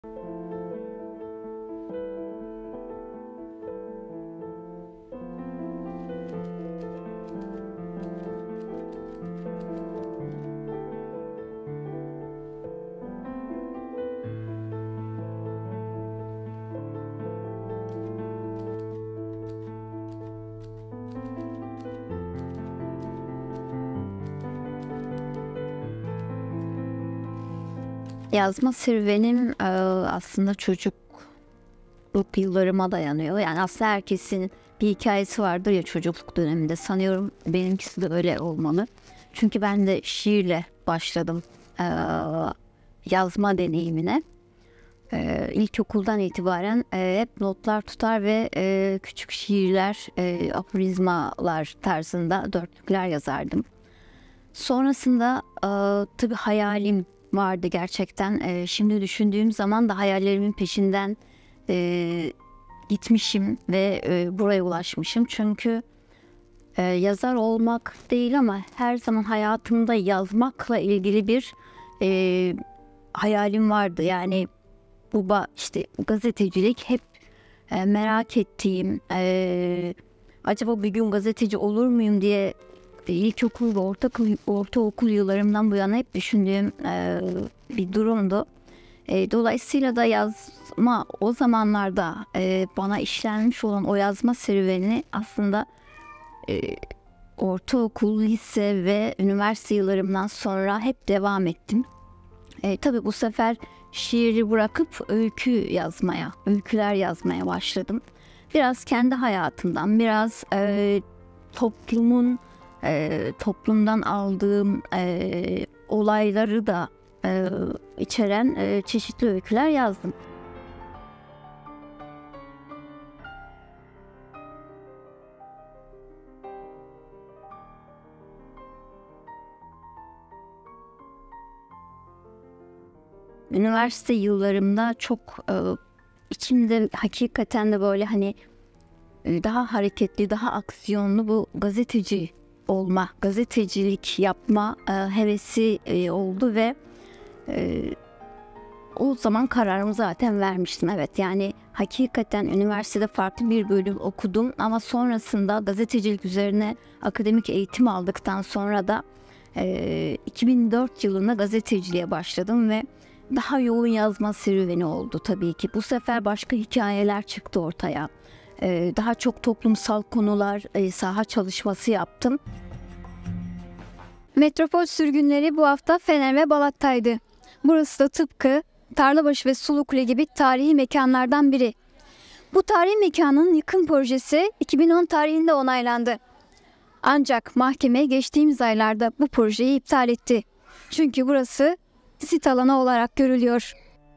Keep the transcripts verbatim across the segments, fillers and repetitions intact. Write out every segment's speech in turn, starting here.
Yazma serüvenim e, aslında çocukluk yıllarıma dayanıyor. Yani aslında herkesin bir hikayesi vardır ya çocukluk döneminde. Sanıyorum benimkisi de öyle olmalı. Çünkü ben de şiirle başladım e, yazma deneyimine. E, İlkokuldan itibaren e, hep notlar tutar ve e, küçük şiirler, e, aforizmalar tarzında dörtlükler yazardım. Sonrasında e, tabii hayalim vardı gerçekten. E, şimdi düşündüğüm zaman da hayallerimin peşinden e, gitmişim ve e, buraya ulaşmışım. Çünkü e, yazar olmak değil ama her zaman hayatımda yazmakla ilgili bir e, hayalim vardı. Yani bu işte gazetecilik hep e, merak ettiğim, e, acaba bir gün gazeteci olur muyum diye İlkokul ve ortaokul, ortaokul yıllarımdan bu yana hep düşündüğüm e, bir durumdu. E, dolayısıyla da yazma o zamanlarda e, bana işlenmiş olan o yazma serüvenini aslında e, ortaokul, lise ve üniversite yıllarımdan sonra hep devam ettim. E, tabii bu sefer şiiri bırakıp öykü yazmaya, öyküler yazmaya başladım. Biraz kendi hayatımdan, biraz e, toplumun E, toplumdan aldığım e, olayları da e, içeren e, çeşitli öyküler yazdım. Üniversite yıllarımda çok e, içimde hakikaten de böyle hani e, daha hareketli, daha aksiyonlu bu gazeteci olma, gazetecilik yapma e, hevesi e, oldu ve e, o zaman kararımı zaten vermiştim. Evet, yani hakikaten üniversitede farklı bir bölüm okudum ama sonrasında gazetecilik üzerine akademik eğitim aldıktan sonra da e, iki bin dört yılında gazeteciliğe başladım ve daha yoğun yazma serüveni oldu tabii ki. Bu sefer başka hikayeler çıktı ortaya. E, daha çok toplumsal konular, e, saha çalışması yaptım. Metropol sürgünleri bu hafta Fener ve Balat'taydı. Burası da tıpkı Tarlabaşı ve Sulukule gibi tarihi mekanlardan biri. Bu tarihi mekanın yıkım projesi iki bin on tarihinde onaylandı. Ancak mahkeme geçtiğimiz aylarda bu projeyi iptal etti. Çünkü burası sit alanı olarak görülüyor.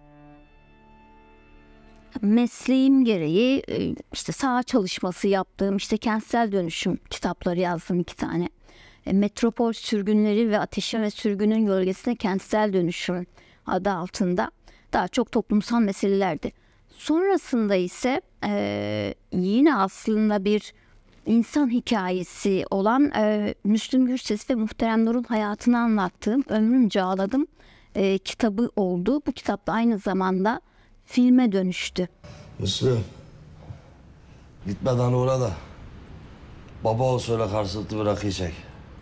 Mesleğim gereği işte saha çalışması yaptığım, işte kentsel dönüşüm kitapları yazdım iki tane. Metropol sürgünleri ve Ateşin ve Sürgünün Gölgesine Kentsel Dönüşüm adı altında daha çok toplumsal meselelerdi. Sonrasında ise e, yine aslında bir insan hikayesi olan e, Müslüm Gürses ve Muhterem Nur'un hayatını anlattığım Ömrümce Ağladım e, kitabı oldu. Bu kitap da aynı zamanda filme dönüştü. Müslüm, gitmeden uğra da baba ol söyle karşılıklı bir rakı içek.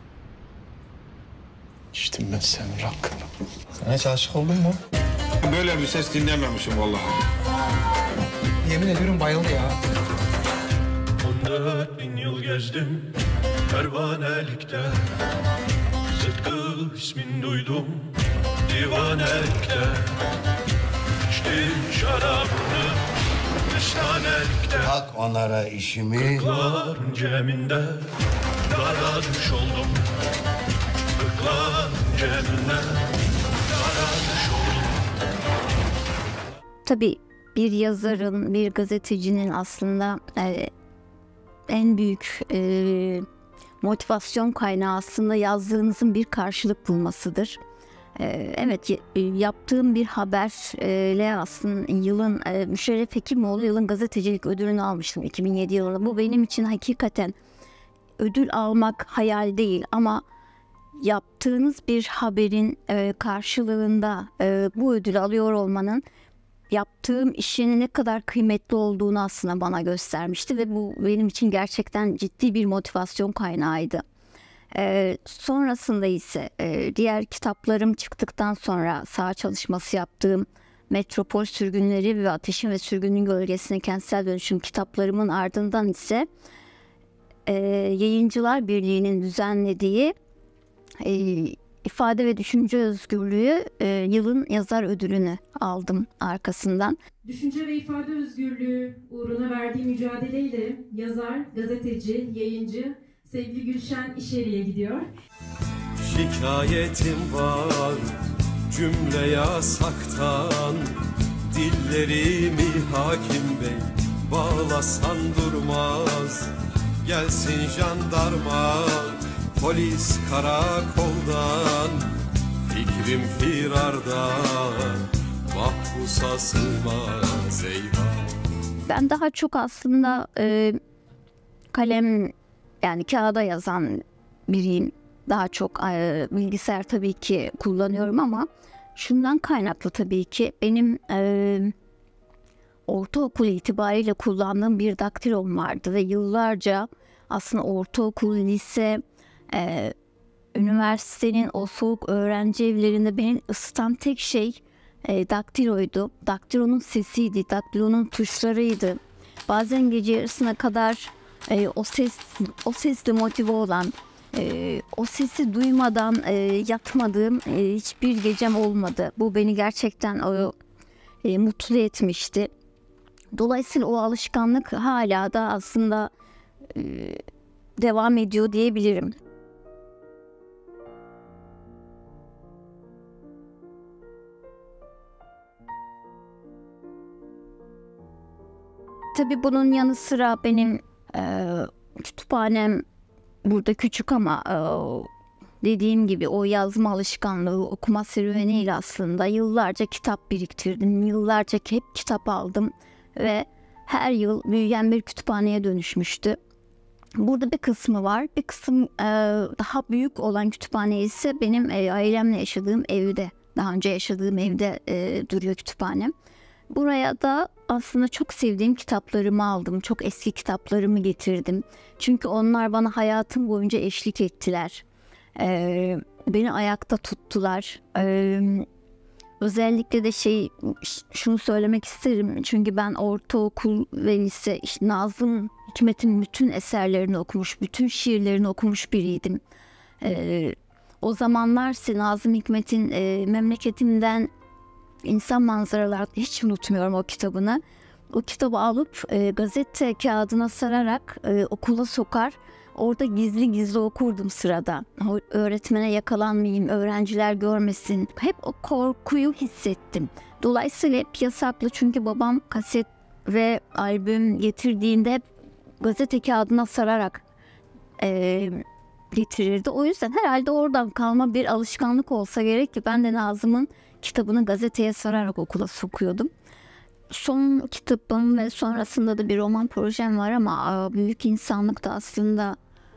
İçtim ben senin rakını. Sen hiç aşık oldun mu? Böyle bir ses dinlememişim vallahi. Yemin ediyorum bayıldı ya. on dört bin yıl gezdim pervanelikte. Sıtkı ismin duydum divanelikte. İçtim şarabını müstanelikte. Bak onlara işimi. Kırkların ceminde dara düş oldum. Kırkların ceminde dara düş oldum. Tabii bir yazarın, bir gazetecinin aslında e, en büyük e, motivasyon kaynağı aslında yazdığınızın bir karşılık bulmasıdır. E, evet, yaptığım bir haberle aslında yılın e, Müşerref Hekimoğlu yılın gazetecilik ödülünü almıştım iki bin yedi yılında. Bu benim için hakikaten ödül almak hayal değil ama yaptığınız bir haberin e, karşılığında e, bu ödülü alıyor olmanın yaptığım işin ne kadar kıymetli olduğunu aslında bana göstermişti ve bu benim için gerçekten ciddi bir motivasyon kaynağıydı. Ee, sonrasında ise e, diğer kitaplarım çıktıktan sonra saha çalışması yaptığım Metropol Sürgünleri ve Ateşin ve Sürgünün Gölgesine Kentsel Dönüşüm kitaplarımın ardından ise e, Yayıncılar Birliği'nin düzenlediği e, İfade ve Düşünce Özgürlüğü e, yılın yazar ödülünü aldım arkasından. Düşünce ve ifade özgürlüğü uğruna verdiği mücadeleyle yazar, gazeteci, yayıncı sevgili Gülşen İşeri'ye gidiyor. Şikayetim var cümle yasaktan, dillerimi hakim bey bağlasan durmaz. Gelsin jandarma polis karakoldan, fikrim firarda mahpusa sığmaz eyvah. Ben daha çok aslında e, kalem yani kağıda yazan biriyim. Daha çok e, bilgisayar tabii ki kullanıyorum ama şundan kaynaklı tabii ki benim e, ortaokul itibariyle kullandığım bir daktilom vardı ve yıllarca aslında ortaokul, lise, e, üniversitenin o soğuk öğrenci evlerinde beni ısıtan tek şey e, daktiloydu. Daktilonun sesiydi, daktilonun tuşlarıydı. Bazen gece yarısına kadar e, o ses, o sesle motive olan, e, o sesi duymadan e, yatmadığım e, hiçbir gecem olmadı. Bu beni gerçekten o, e, mutlu etmişti. Dolayısıyla o alışkanlık hala da aslında e, devam ediyor diyebilirim. Tabii bunun yanı sıra benim e, kütüphanem burada küçük ama e, dediğim gibi o yazma alışkanlığı, okuma serüveniyle aslında yıllarca kitap biriktirdim. Yıllarca hep kitap aldım ve her yıl büyüyen bir kütüphaneye dönüşmüştü. Burada bir kısmı var. Bir kısım e, daha büyük olan kütüphane ise benim e, ailemle yaşadığım evde, daha önce yaşadığım evde e, duruyor kütüphanem. Buraya da aslında çok sevdiğim kitaplarımı aldım. Çok eski kitaplarımı getirdim. Çünkü onlar bana hayatım boyunca eşlik ettiler. Ee, beni ayakta tuttular. Ee, özellikle de şey şunu söylemek isterim. Çünkü ben ortaokul ve lise işte Nazım Hikmet'in bütün eserlerini okumuş, bütün şiirlerini okumuş biriydim. Ee, o zamanlar Nazım Hikmet'in e, Memleketimden İnsan Manzaralar, hiç unutmuyorum o kitabını. O kitabı alıp e, gazete kağıdına sararak e, okula sokar. Orada gizli gizli okurdum sırada. O, öğretmene yakalanmayayım, öğrenciler görmesin. Hep o korkuyu hissettim. Dolayısıyla hep yasaklı, çünkü babam kaset ve albüm getirdiğinde hep gazete kağıdına sararak e, getirirdi. O yüzden herhalde oradan kalma bir alışkanlık olsa gerek ki ben de Nazım'ın kitabını gazeteye sararak okula sokuyordum. Son kitabım ve sonrasında da bir roman projem var ama Büyük İnsanlık da aslında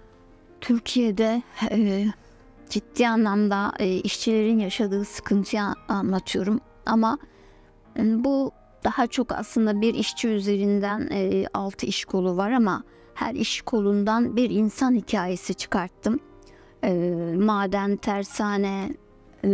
Türkiye'de e, ciddi anlamda e, işçilerin yaşadığı sıkıntıyı anlatıyorum. Ama e, bu daha çok aslında bir işçi üzerinden e, altı iş kolu var ama her iş kolundan bir insan hikayesi çıkarttım. E, maden, tersane, e,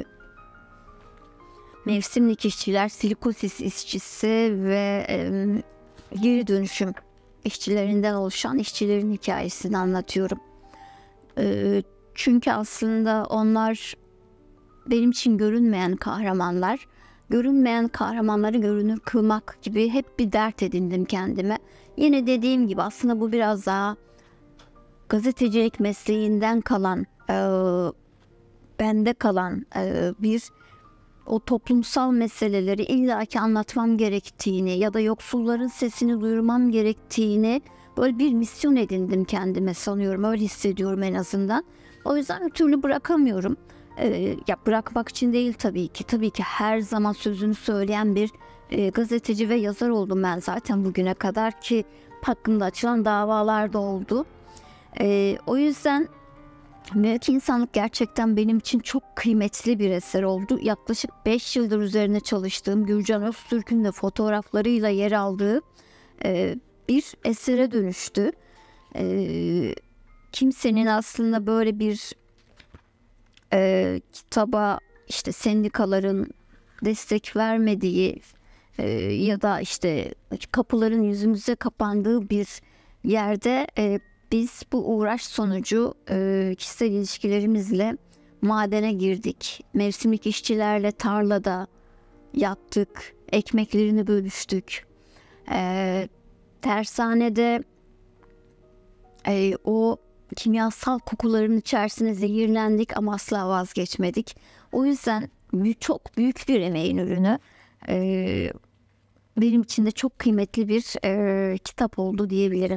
mevsimlik işçiler, silikosis işçisi ve e, geri dönüşüm işçilerinden oluşan işçilerin hikayesini anlatıyorum. E, çünkü aslında onlar benim için görünmeyen kahramanlar. Görünmeyen kahramanları görünür kılmak gibi hep bir dert edindim kendime. Yine dediğim gibi aslında bu biraz daha gazetecilik mesleğinden kalan, e, bende kalan e, bir o toplumsal meseleleri illaki anlatmam gerektiğini ya da yoksulların sesini duyurmam gerektiğini böyle bir misyon edindim kendime sanıyorum. Öyle hissediyorum en azından. O yüzden bir türlü bırakamıyorum. Ee, ya bırakmak için değil tabii ki. Tabii ki her zaman sözünü söyleyen bir e, gazeteci ve yazar oldum ben zaten bugüne kadar ki hakkında açılan davalar da oldu. Ee, o yüzden Büyük İnsanlık gerçekten benim için çok kıymetli bir eser oldu. Yaklaşık beş yıldır üzerine çalıştığım, Gürcan Öztürk'ün de fotoğraflarıyla yer aldığı e, bir esere dönüştü. E, kimsenin aslında böyle bir e, kitaba işte sendikaların destek vermediği e, ya da işte kapıların yüzümüze kapandığı bir yerde e, biz bu uğraş sonucu e, kişisel ilişkilerimizle madene girdik. Mevsimlik işçilerle tarlada yattık, ekmeklerini bölüştük. E, tersanede e, o kimyasal kokuların içerisine zehirlendik ama asla vazgeçmedik. O yüzden çok büyük bir emeğin ürünü. E, benim için de çok kıymetli bir e, kitap oldu diyebilirim.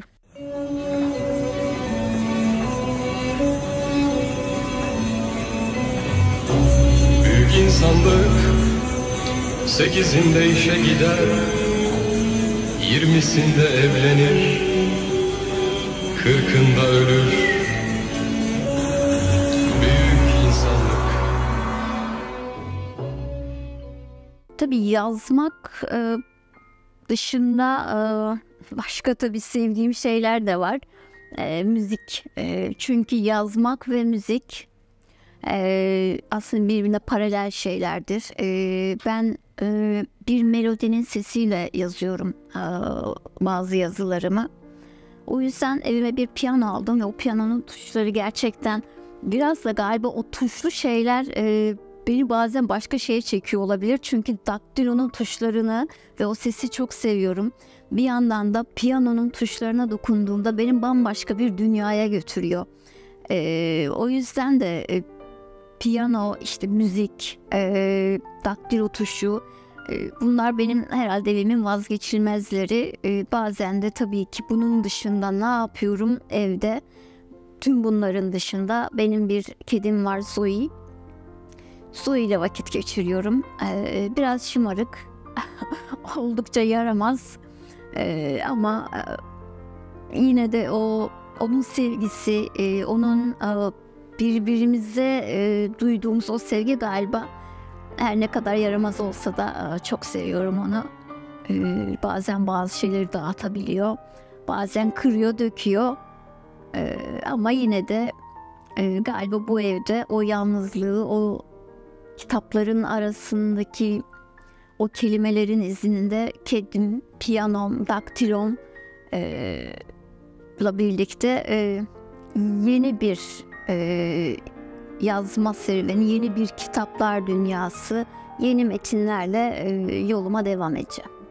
Büyük insanlık sekizinde işe gider, yirmisinde evlenir, kırkında ölür. Büyük insanlık. Tabii yazmak e, dışında e, başka tabii sevdiğim şeyler de var. E, müzik. E, çünkü yazmak ve müzik e, aslında birbirine paralel şeylerdir. E, ben e, bir melodinin sesiyle yazıyorum e, bazı yazılarımı. O yüzden evime bir piyano aldım ve o piyanonun tuşları gerçekten biraz da galiba o tuşlu şeyler e, beni bazen başka şeye çekiyor olabilir. Çünkü daktilonun tuşlarını ve o sesi çok seviyorum. Bir yandan da piyanonun tuşlarına dokunduğumda benim bambaşka bir dünyaya götürüyor. E, o yüzden de e, piyano, işte müzik, e, daktilo tuşu, e, bunlar benim herhalde evimin vazgeçilmezleri. E, bazen de tabii ki bunun dışında ne yapıyorum evde? Tüm bunların dışında benim bir kedim var, Zoe. Zoe ile vakit geçiriyorum. E, biraz şımarık, oldukça yaramaz. E, ama e, yine de o onun sevgisi, e, onun e, birbirimize e, duyduğumuz o sevgi galiba her ne kadar yaramaz olsa da e, çok seviyorum onu. E, bazen bazı şeyleri dağıtabiliyor, bazen kırıyor, döküyor. E, ama yine de e, galiba bu evde o yalnızlığı, o kitapların arasındaki o kelimelerin izinde kedim, piyanom, daktilom e, ile birlikte e, yeni bir e, yazma serüveni, yeni bir kitaplar dünyası, yeni metinlerle e, yoluma devam edeceğim.